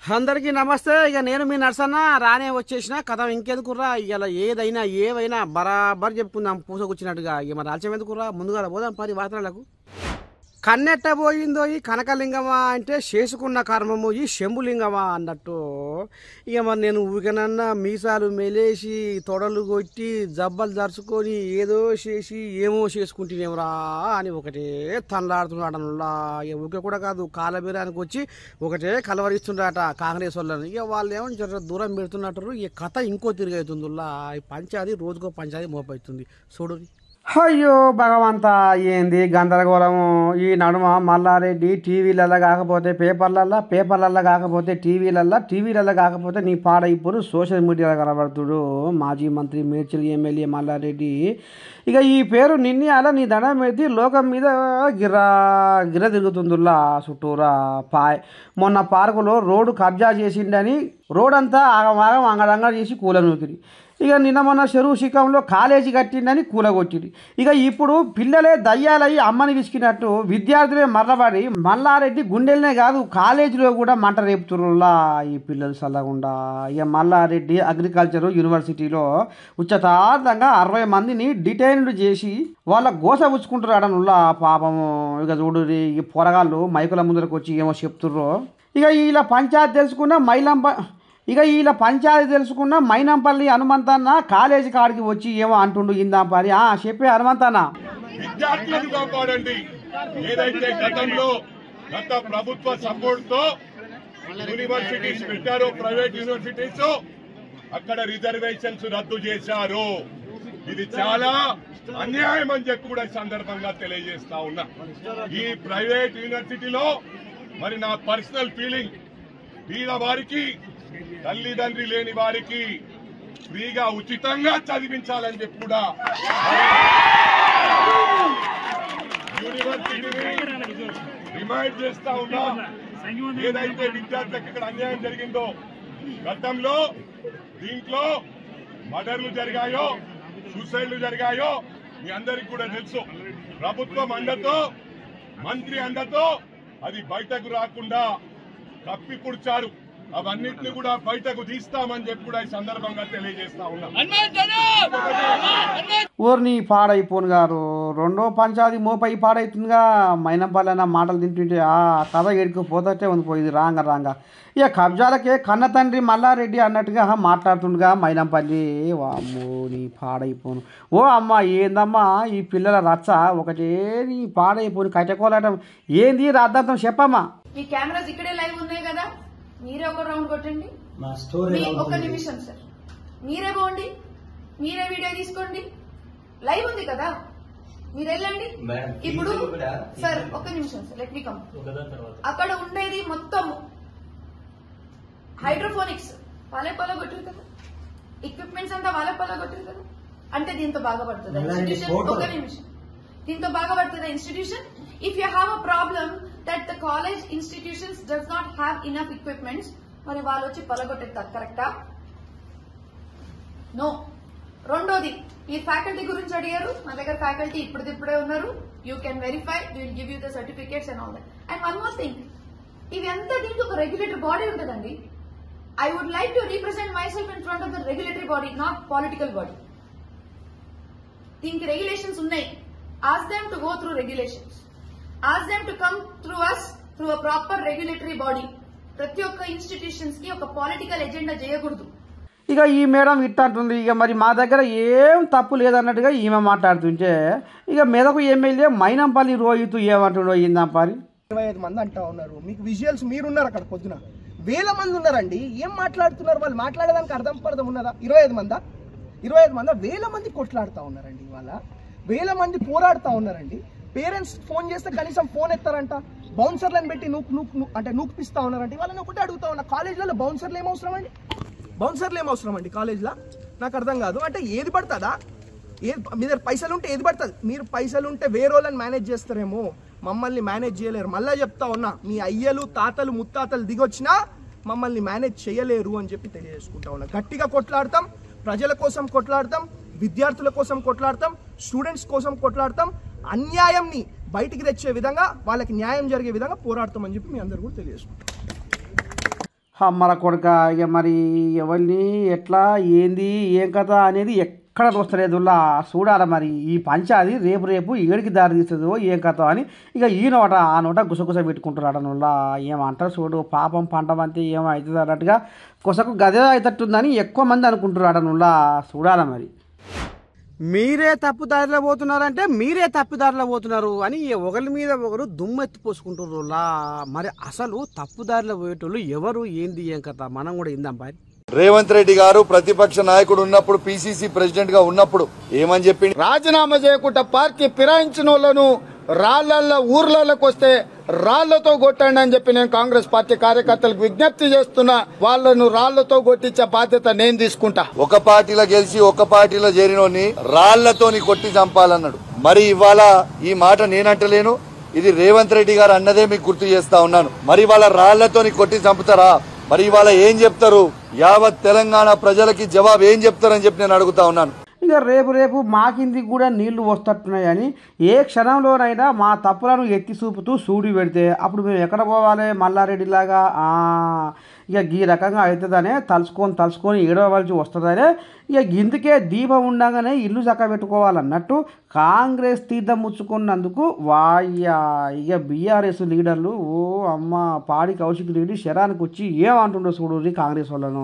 అందరికీ నమస్తే. ఇక నేను మీ నర్సన్న రానే వచ్చేసిన కథ ఇంకెందుకుర్రా. ఇక ఏదైనా ఏవైనా బరాబర్ చెప్పుకుందాం పూసకొచ్చినట్టుగా. ఇక మరి ఆలస్యం ఎందుకుర్రా, ముందుగా పోదాం పరి వార్తలకు. కన్నెట్టబోయిందో ఈ కనకలింగమా అంటే చేసుకున్న కర్మము ఈ శంభులింగమా అన్నట్టు. ఇక మరి నేను ఊరికనన్నా మీసాలు మెలేసి తొడలు కొట్టి జబ్బలు జరుచుకొని ఏదో చేసి ఏమో చేసుకుంటేనేమరా అని ఒకటే తనలాడుతున్నాడనులా. ఇక ఊరికే కూడా కాదు, కాలబీరానికి వచ్చి ఒకటే కలవరిస్తుండట కాంగ్రెస్ వాళ్ళని. ఇక వాళ్ళు ఏమో దూరం పెడుతున్నట్టు. ఈ కథ ఇంకో తిరిగవుతుందిలా. ఈ పంచాది రోజుకో పంచాది మోపవుతుంది చూడు. అయ్యో భగవంతా, ఏంది గందరగోళము ఈ నడుమ. మల్లారెడ్డి టీవీలల్లో కాకపోతే పేపర్లల్లో, పేపర్లల్లో కాకపోతే టీవీలల్లో కాకపోతే నీ పాడైపోను సోషల్ మీడియాలో కనబడుతుడు మాజీ మంత్రి మేడ్చల్ ఎమ్మెల్యే మల్లారెడ్డి. ఇక ఈ పేరు నిన్నే అలా నీ దండం పెట్టి లోకం మీద గిర తిరుగుతుందిలా చుట్టూరా. మొన్న పార్కులో రోడ్డు కబ్జా చేసిండని రోడంతా ఆగమాగం అంగడంగా చేసి కూలనూకిరి. ఇక నిన్న మొన్న చెరువు శిఖంలో కాలేజీ కట్టిందని కూలగొట్టింది. ఇక ఇప్పుడు పిల్లలే దయ్యాలయ్యి అమ్మని విసికినట్టు విద్యార్థులే మర్రబడి మల్లారెడ్డి గుండెలనే కాదు కాలేజీలో కూడా మంట రేపుతురులా ఈ పిల్లలు చల్లకుండా. ఇక మల్లారెడ్డి అగ్రికల్చర్ యూనివర్సిటీలో ఉచితార్థంగా 60 మందిని డిటైన్డ్ చేసి వాళ్ళ గోస పుచ్చుకుంటున్నాడనులా పాపము. ఇక చూడు ఈ పొరగాళ్ళు మైకుల ముందరకు వచ్చి ఏమో చెప్తుర్రో. ఇక ఇలా పంచాయతీ తెలుసుకున్న మైనంపల్లి హనుమంతన్న కాలేజీ కాడికి వచ్చి ఏమో అంటుండు ఇందాంపరి. చెప్పే హనుమంతన్న, విద్యార్థులను కాపాడండి. ఏదైతే గతంలో గత ప్రభుత్వ సపోర్ట్ తో యూనివర్సిటీస్ పెట్టారో ప్రైవేట్ యూనివర్సిటీస్, అక్కడ రిజర్వేషన్స్ రద్దు చేశారు. ఇది చాలా అన్యాయం అని చెప్పి కూడా ఈ సందర్భంగా తెలియజేస్తా ఉన్నా. ఈ ప్రైవేట్ యూనివర్సిటీలో మరి నా పర్సనల్ ఫీలింగ్, వీళ్ళ వారికి తల్లిదండ్రి లేని వారికి ఫ్రీగా ఉచితంగా చదివించాలని చెప్పి కూడా యూనివర్సిటీని డిమాండ్ చేస్తా ఉన్నా. ఏదైతే విద్యార్థులకు ఇక్కడ అన్యాయం జరిగిందో, గతంలో దీంట్లో మర్డర్లు జరిగాయో, సూసైడ్లు జరిగాయో మీ అందరికి కూడా తెలుసు. ప్రభుత్వం అండతో, మంత్రి అండతో అది బయటకు రాకుండా కప్పిపుడ్చారు. అవన్నిటిని కూడా బయటకు తీస్తామని చెప్పి కూడా ఈ సందర్భంగా తెలియజేస్తా ఉన్నాం. ఊరిని పాడైపోను గారు, రెండో పంచాది మోపై పాడైతుందిగా. మైనంపల్లి అన్న మాటలు తింటుంటే ఆ కథ ఎడుకుపోతే ఉంది పోయింది రాంగ. ఇక కబ్జాలకే కన్న తండ్రి మల్లారెడ్డి అన్నట్టుగా మాట్లాడుతుండగా మైనంపల్లి. వామ్మో నీ పాడైపోను. ఓ అమ్మ ఏందమ్మా ఈ పిల్లల రచ్చ, ఒకటే నీ పాడైపోను కట్టకోలటం ఏంది రాద్దాంతం చెప్పమ్మా. ఈ కెమెరాస్ ఇక్కడే లైవ్ ఉన్నాయి కదా, మీరే ఒక రౌండ్ కొట్టండి. ఒక నిమిషం సార్, మీరే పోండి, మీరే వీడియో తీసుకోండి. లైవ్ ఉంది కదా, మీరు వెళ్ళండి. ఇప్పుడు సార్ ఒక నిమిషం సార్, లెట్ మీ కమ్. అక్కడ ఉండేది మొత్తం హైడ్రోఫోనిక్స్ వాళ్ళే కొట్టారు కదా, ఎక్విప్మెంట్స్ అంతా వాళ్ళే కొట్టారు కదా. అంటే దీంతో బాగా పడుతుంది ఇన్స్టిట్యూషన్. ఒక నిమిషం, దీంతో బాగా పడుతుంది institution. If you have a problem that the college institutions does not have enough equipments, మరి వాళ్ళు వచ్చి పలగొట్టేస్తారు కరెక్టా? నో. రెండోది, ఈ ఫ్యాకల్టీ గురించి అడిగారు. మా దగ్గర ఫ్యాకల్టీ ఇప్పుడే ఉన్నారు. You can verify, we will give you the certificates and all that. And one more thing, ఇవి అంతా దీనికి ఒక రెగ్యులేటరీ బాడీ ఉంటుందండి. I would like to represent myself in front of the regulatory body, not political body. దీనికి regulations ఉన్నాయి. Ask them to go through regulations. Ask them to come through us, through a proper regulatory body. ప్రతి ఒక్క institutions కి ఒక political agenda చేయకూడదు. ఇక ఈ madam ఇట్టంటుంది. ఇక మరి మా దగ్గర ఏం తప్పు లేదన్నట్టుగా ఈమె మాట్లాడుతుంటే, ఇక మెదకు ఎమ్మెల్యే మైనంపల్లి రోహిత్ ఏమంటుండో ఇందాంపారి. 25 మంది అంటా ఉన్నారు. మీకు విజువల్స్ మీరున్నారు అక్కడ, పొద్దున 1000 మంది ఉన్నారండి. ఏం మాట్లాడుతున్నారు వాళ్ళు? మాట్లాడేదానికి అర్థం ఉన్నదా? 25 మందా? 1000 మంది కొట్లాడుతూ ఉన్నారండి. ఇవాళ 1000 మంది పోరాడుతూ ఉన్నారండి. పేరెంట్స్ ఫోన్ చేస్తే కనీసం ఫోన్ ఎత్తారంట. బౌన్సర్లను పెట్టి నూపిస్తా ఉన్నారంటే. వాళ్ళని ఒకటే అడుగుతా ఉన్నా, కాలేజీలలో బౌన్సర్లు ఏమవసరం అండి కాలేజ్లో? నాకు అర్థం కాదు. అంటే ఏది పడుతుందా? మీ దగ్గర పైసలు ఉంటే ఏది పడుతుంది. మీరు పైసలు ఉంటే వేరే వాళ్ళని మేనేజ్ చేస్తారేమో, మమ్మల్ని మేనేజ్ చేయలేరు. మళ్ళీ చెప్తా ఉన్నా, మీ అయ్యలు తాతలు ముత్తాతలు దిగొచ్చినా మమ్మల్ని మేనేజ్ చేయలేరు అని చెప్పి తెలియజేసుకుంటా ఉన్నా. గట్టిగా కొట్లాడతాం, ప్రజల కోసం కొట్లాడతాం, విద్యార్థుల కోసం కొట్లాడతాం, స్టూడెంట్స్ కోసం కొట్లాడతాం. అన్యాయంని బయటికి తెచ్చే విధంగా, వాళ్ళకి న్యాయం జరిగే విధంగా పోరాడతామని చెప్పి మీ అందరూ కూడా తెలియజేసుకుంటాం. అమ్మల కొడుక ఇక మరి ఎవరిని ఎట్లా ఏంది ఏం కథ అనేది ఎక్కడ చూస్తలేదులా చూడాలి మరి ఈ పంచాది రేపు రేపు ఏడికి దారి తీస్తుందో ఏం కథ అని ఇక ఈ నోట ఆ నోట గుసగుస పెట్టుకుంటున్నాడు నువ్వులా ఏమంటారు చూడు పాపం పంటమంతే ఏమవుతుంది అన్నట్టుగా కొసకు గదే అవుతుందని ఎక్కువ మంది అనుకుంటున్నాడు నువ్వులా చూడాలి మరి మీరే తప్పుదారిలో పోతున్నారంటే మీరే తప్పుదారిలో పోతున్నారు అని ఒకరి మీద ఒకరు దుమ్మెత్తి పోసుకుంటున్నారులా మరి అసలు తప్పుదారిలో పోయేటోళ్ళు ఎవరు ఏంది ఏం కథ మనం కూడా ఇందాం బాయ్ రేవంత్ రెడ్డి గారు ప్రతిపక్ష నాయకుడు ఉన్నప్పుడు పిసిసి ప్రెసిడెంట్ గా ఉన్నప్పుడు ఏమని చెప్పింది రాజీనామా చేయకుండా పార్టీ ఫిరాయించిన వాళ్ళను రాళ్లల్లో ఊర్లలోకి వస్తే రాళ్లతో కొట్టండి అని చెప్పి నేను కాంగ్రెస్ పార్టీ కార్యకర్తలకు విజ్ఞప్తి చేస్తున్నా. వాళ్ళను రాళ్లతో కొట్టించే బాధ్యత నేను తీసుకుంటా. ఒక పార్టీలో గెలిచి ఒక పార్టీలో చేరినోని రాళ్లతోని కొట్టి చంపాలన్నాడు. మరి ఇవాళ ఈ మాట నేనంటలేను, ఇది రేవంత్ రెడ్డి గారు అన్నదే మీకు గుర్తు చేస్తా ఉన్నాను. మరి ఇవాళ రాళ్లతోని కొట్టి చంపుతారా? మరి ఇవాళ ఏం చెప్తారు? యావత్ తెలంగాణ ప్రజలకి జవాబు ఏం చెప్తారని చెప్పి నేను అడుగుతా ఉన్నాను. ఇక రేపు రేపు మా కిందికి కూడా నీళ్లు వస్తున్నట్టున్నాయని ఏ క్షణంలోనైనా మా తప్పులను ఎత్తి చూపుతూ సూడి పెడితే అప్పుడు మేము ఎక్కడ పోవాలి? మల్లారెడ్డిలాగా ఇక ఈ రకంగా అవుతుందనే తలుచుకొని ఏడవలసి వస్తుందనే ఇక ఇందుకే దీపం ఉండగానే ఇల్లు చక్కబెట్టుకోవాలన్నట్టు కాంగ్రెస్ తీర్థం ముచ్చుకున్నందుకు ఇక బీఆర్ఎస్ లీడర్లు ఓ అమ్మ పాడి కౌశిక్ రెడ్డి శరానికి వచ్చి ఏమంటుండో చూడు కాంగ్రెస్ వాళ్ళను.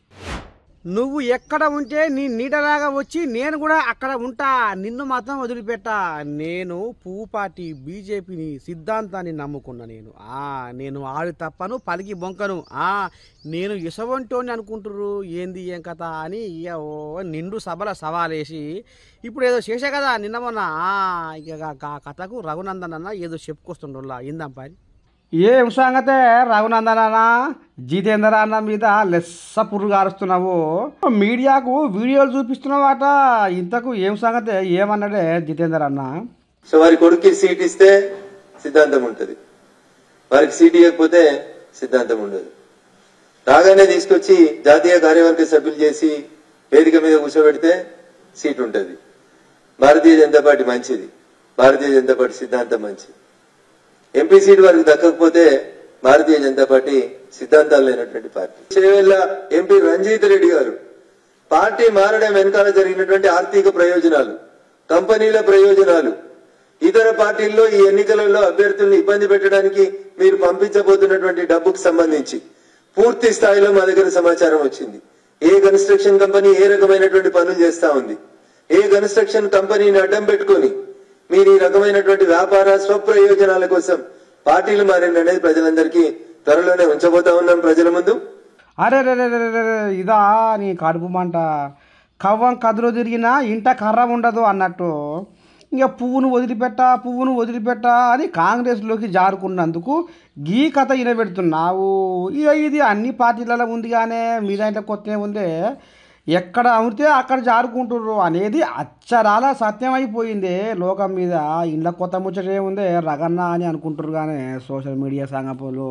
నువ్వు ఎక్కడ ఉంటే నీ నీడలాగా వచ్చి నేను కూడా అక్కడ ఉంటా, నిన్ను మాత్రం వదిలిపెట్టా. నేను పువ్వు పార్టీ బీజేపీని సిద్ధాంతాన్ని నమ్ముకున్నా. నేను ఆడి తప్పను పలికి బొంకను. నేను ఇసవంటోని అనుకుంటుర్రు ఏంది ఏం కథ అని నిండు సభల సవాలేసి ఇప్పుడు ఏదో చేసే కదా నిన్న మొన్న ఇక కథకు రఘునందన్ అన్న ఏదో చెప్పుకొస్తుండోలా ఇందాం పని. ఏం సంగతే రఘునందన్ అన్న జితేందర్ అన్న మీద లెస్స పురుగు గారుస్తున్నావు, మీడియాకు వీడియోలు చూపిస్తున్నావాట. ఇంతకు ఏం సంగతే ఏమన్నాడే జితేందర్ అన్న? సో వారి కొడుక్కి సీట్ ఇస్తే సిద్ధాంతం ఉంటుంది, వారికి సీట్ ఇవ్వకపోతే సిద్ధాంతం ఉండదు. రాగానే తీసుకొచ్చి జాతీయ కార్యవర్గ సభ్యులు చేసి వేదిక మీద కూర్చోబెడితే సీట్ ఉంటుంది. భారతీయ జనతా పార్టీ మంచిది, భారతీయ జనతా పార్టీ సిద్ధాంతం మంచిది. ఎంపీ సీట్ వారికి దక్కకపోతే భారతీయ జనతా పార్టీ సిద్ధాంతాలు లేనటువంటి పార్టీ. చేవెళ్ల ఎంపీ రంజిత్ రెడ్డి గారు పార్టీ మారడం వెనకాల జరిగినటువంటి ఆర్థిక ప్రయోజనాలు, కంపెనీల ప్రయోజనాలు, ఇతర పార్టీల్లో ఈ ఎన్నికలలో అభ్యర్థుల్ని ఇబ్బంది పెట్టడానికి మీరు పంపించబోతున్నటువంటి డబ్బుకు సంబంధించి పూర్తి స్థాయిలో మా దగ్గర సమాచారం వచ్చింది. ఏ కన్స్ట్రక్షన్ కంపెనీ ఏ రకమైనటువంటి పనులు చేస్తా ఉంది, ఏ కన్స్ట్రక్షన్ కంపెనీని అడ్డం పెట్టుకుని మీరు ఈ రకమైనటువంటి వ్యాపార స్వప్రయోజనాల కోసం పార్టీలు మారింది అనేది ప్రజలందరికీ త్వరలోనే ఉంచబోతా ఉన్నాం ప్రజల ముందు. అరే ఇదా నీ కడుపు మంట, కవ్వం కదురు తిరిగినా ఇంట కర్ర ఉండదు అన్నట్టు ఇక పువ్వును వదిలిపెట్టా అని కాంగ్రెస్లోకి జారుకున్నందుకు గీ కథ ఇనబెడుతున్నావు. ఇక ఇది అన్ని పార్టీలలో ఉంది కానీ మీ దాంట్లో కొత్త ఉందే, ఎక్కడ అమితే అక్కడ జారుకుంటుర్రు అనేది అచ్చరాల సత్యమైపోయింది లోకం మీద. ఇంట్లో కొత్త ముచ్చటే ఉందే రగన్న అని అనుకుంటారు కానీ సోషల్ మీడియా సంగపోలు.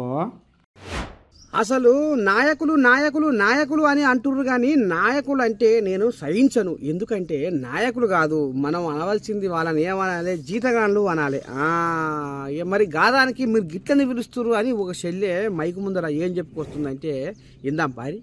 అసలు నాయకులు అని అంటుర్రు కానీ నాయకులు అంటే నేను సహించను. ఎందుకంటే నాయకులు కాదు, మనం అనవలసింది వాళ్ళని ఏమనాలి, జీతగాళ్ళు అనాలి. మరి గాదానికి మీరు గిట్లని పిలుస్తురు అని ఒక చెల్లె మైకు ముందర ఏం చెప్పుకొస్తుందంటే ఇందాం పారి.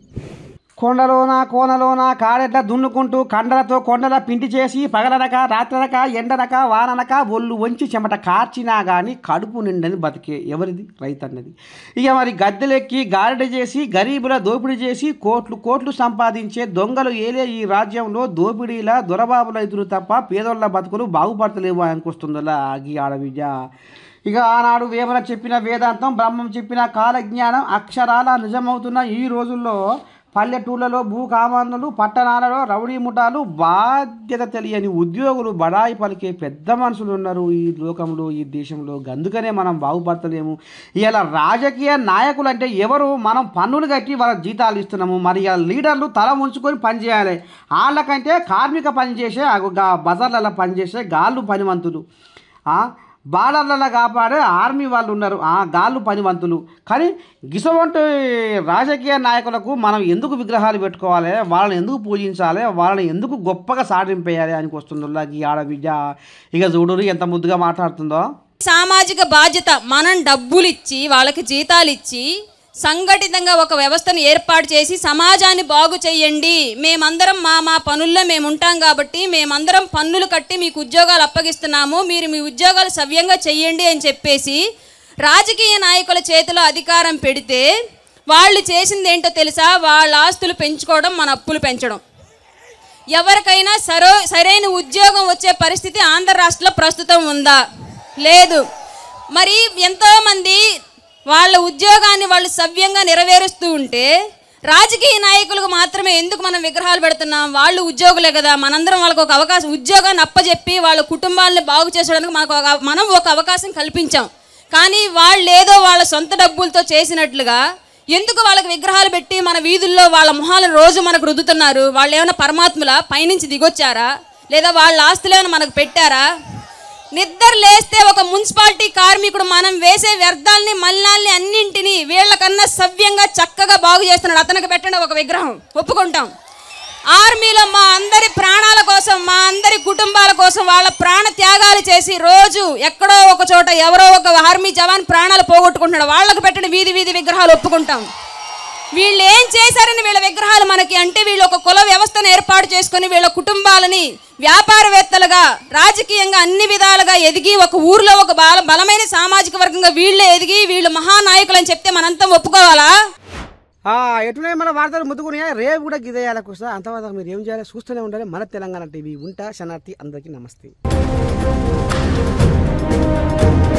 కోనలోన కాడెట్లా దున్నుకుంటూ కండలతో కొండల పిండి చేసి పగలనక రాత్రనక ఎండనక వాననక ఒళ్ళు వంచి చెమట కార్చినా కానీ కడుపు నిండని బతికే ఎవరిది? రైతు అన్నది. ఇక మరి గద్దెలెక్కి గారెడ చేసి గరీబుల దోపిడీ చేసి కోట్లు సంపాదించే దొంగలు ఏలే ఈ రాజ్యంలో దోపిడీల దొరబాబుల రైతులు తప్ప పేదోళ్ళ బతుకులు బాగుపడతలేవు అనుకొస్తుందలా ఈ ఆడవిద్య. ఇక ఆనాడు వేమన చెప్పిన వేదాంతం, బ్రహ్మం చెప్పిన కాలజ్ఞానం అక్షరాల నిజమవుతున్న ఈ రోజుల్లో పల్లెటూళ్ళలో భూకామాంధులు, పట్టణాలలో రౌడీ ముఠాలు, బాధ్యత తెలియని ఉద్యోగులు, బడాయి పలికే పెద్ద మనుషులు ఉన్నారు ఈ లోకంలో, ఈ దేశంలో. అందుకనే మనం బాగుపడతలేము. ఇలా రాజకీయ నాయకులు అంటే ఎవరు? మనం పన్నులు కట్టి వాళ్ళ జీతాలు ఇస్తున్నాము. మరి ఇలా లీడర్లు తల ఉంచుకొని పనిచేయాలి. వాళ్ళకంటే కార్మిక పనిచేసే బజార్లలో పనిచేసే గాళ్ళు పనివంతులు, బార్డర్లలో కాపాడే ఆర్మీ వాళ్ళు ఉన్నారు, గాళ్ళు పనివంతులు. కానీ గిసవంటి రాజకీయ నాయకులకు మనం ఎందుకు విగ్రహాలు పెట్టుకోవాలి, వాళ్ళని ఎందుకు పూజించాలి, వాళ్ళని ఎందుకు గొప్పగా సాటింపేయాలి అని వస్తుందో ఈ ఆడబిడ్డ. ఇక చూడు ఎంత ముద్దుగా మాట్లాడుతుందో. సామాజిక బాధ్యత, మనం డబ్బులు ఇచ్చి వాళ్ళకి జీతాలు ఇచ్చి సంఘటితంగా ఒక వ్యవస్థను ఏర్పాటు చేసి సమాజాన్ని బాగు చేయండి, మేమందరం మా పనుల్లో మేము ఉంటాం కాబట్టి మేమందరం పన్నులు కట్టి మీకు ఉద్యోగాలు అప్పగిస్తున్నాము, మీరు మీ ఉద్యోగాలు సవ్యంగా చెయ్యండి అని చెప్పేసి రాజకీయ నాయకుల చేతిలో అధికారం పెడితే వాళ్ళు చేసింది ఏంటో తెలుసా? వాళ్ళ ఆస్తులు పెంచుకోవడం, మన అప్పులు పెంచడం. ఎవరికైనా సరైన ఉద్యోగం వచ్చే పరిస్థితి ఆంధ్ర రాష్ట్రంలో ప్రస్తుతం ఉందా? లేదు. మరి ఎంతోమంది వాళ్ళ ఉద్యోగాన్ని వాళ్ళు సవ్యంగా నెరవేరుస్తూ ఉంటే రాజకీయ నాయకులకు మాత్రమే ఎందుకు మనం విగ్రహాలు పెడుతున్నాం? వాళ్ళు ఉద్యోగులే కదా, మనందరం వాళ్ళకు ఒక అవకాశం, ఉద్యోగాన్ని అప్పచెప్పి వాళ్ళ కుటుంబాలను బాగు చేసడానికి మనం ఒక అవకాశం కల్పించాం. కానీ వాళ్ళు ఏదో వాళ్ళ సొంత డబ్బులతో చేసినట్లుగా ఎందుకు వాళ్ళకి విగ్రహాలు పెట్టి మన వీధుల్లో వాళ్ళ మొహాలను రోజు మనకు రుద్దుతున్నారు? వాళ్ళు ఏమైనా పరమాత్ముల పైనుంచి దిగొచ్చారా? లేదా వాళ్ళ ఆస్తులు ఏమైనా మనకు పెట్టారా? నిద్ర లేస్తే ఒక మున్సిపాలిటీ కార్మికుడు మనం వేసే వ్యర్థాలని, మలినాల్ని అన్నింటినీ వీళ్ళకన్నా సవ్యంగా చక్కగా బాగు చేస్తున్నాడు, అతనికి పెట్టండి ఒక విగ్రహం, ఒప్పుకుంటాం. ఆర్మీలో మా అందరి ప్రాణాల కోసం, మా అందరి కుటుంబాల కోసం వాళ్ళ ప్రాణ త్యాగాలు చేసి రోజు ఎక్కడో ఒక చోట ఎవరో ఒక ఆర్మీ జవాన్ ప్రాణాలు పోగొట్టుకుంటున్నాడు, వాళ్ళకు పెట్టిన వీధి విగ్రహాలు ఒప్పుకుంటాం. వీళ్ళు ఏం చేశారని వీళ్ళ విగ్రహాలు మనకి అంటే, వీళ్ళు ఒక కుల వ్యవస్థను ఏర్పాటు చేసుకుని వీళ్ళ కుటుంబాలని వ్యాపారవేత్తలుగా, రాజకీయంగా అన్ని విధాలుగా ఎదిగి ఒక ఊర్లో ఒక బలమైన సామాజిక వర్గంగా వీళ్ళే ఎదిగి వీళ్ళు మహానాయకులు అని చెప్తే మనంతా ఒప్పుకోవాలా? ఎటునే మన వార్తలు ముద్దుకున్నాయా? రేపు కూడా గిదేయాలకు వస్తా. అంతవరకు మీరు ఏం చేయాలి? చూస్తూనే ఉండాలి మన తెలంగాణ టీవీ. ఉంటా. శనార్థి. అందరికీ నమస్తే.